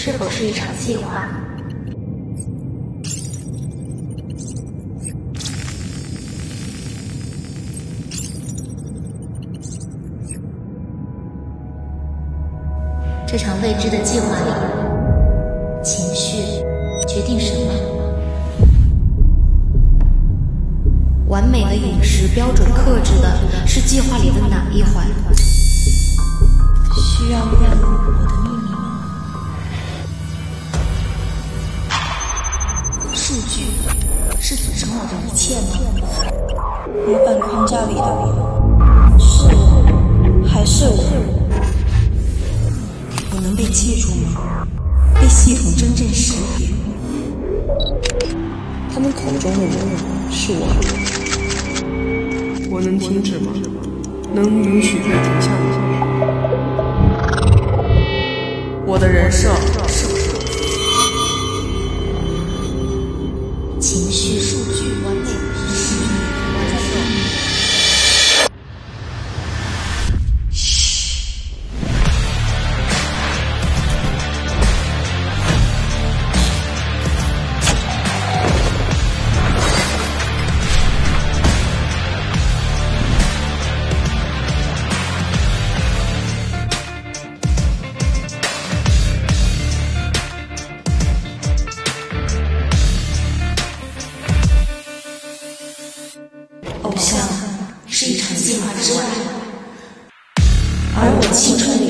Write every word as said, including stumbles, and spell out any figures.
是否是一场计划？这场未知的计划里，情绪决定什么？完美的饮食标准克制的是计划里的哪一环？需要问我的秘密吗？数据是组成我的一切吗？ 模板框架里的我，是我还是我？ 我能被记住吗？被系统真正识别？ 他们口中的我是我，我能停止吗？能允许被停下吗？我的人设是不是我自己？ 情绪数据完美是我在做。偶像是一场计划之外，而我青春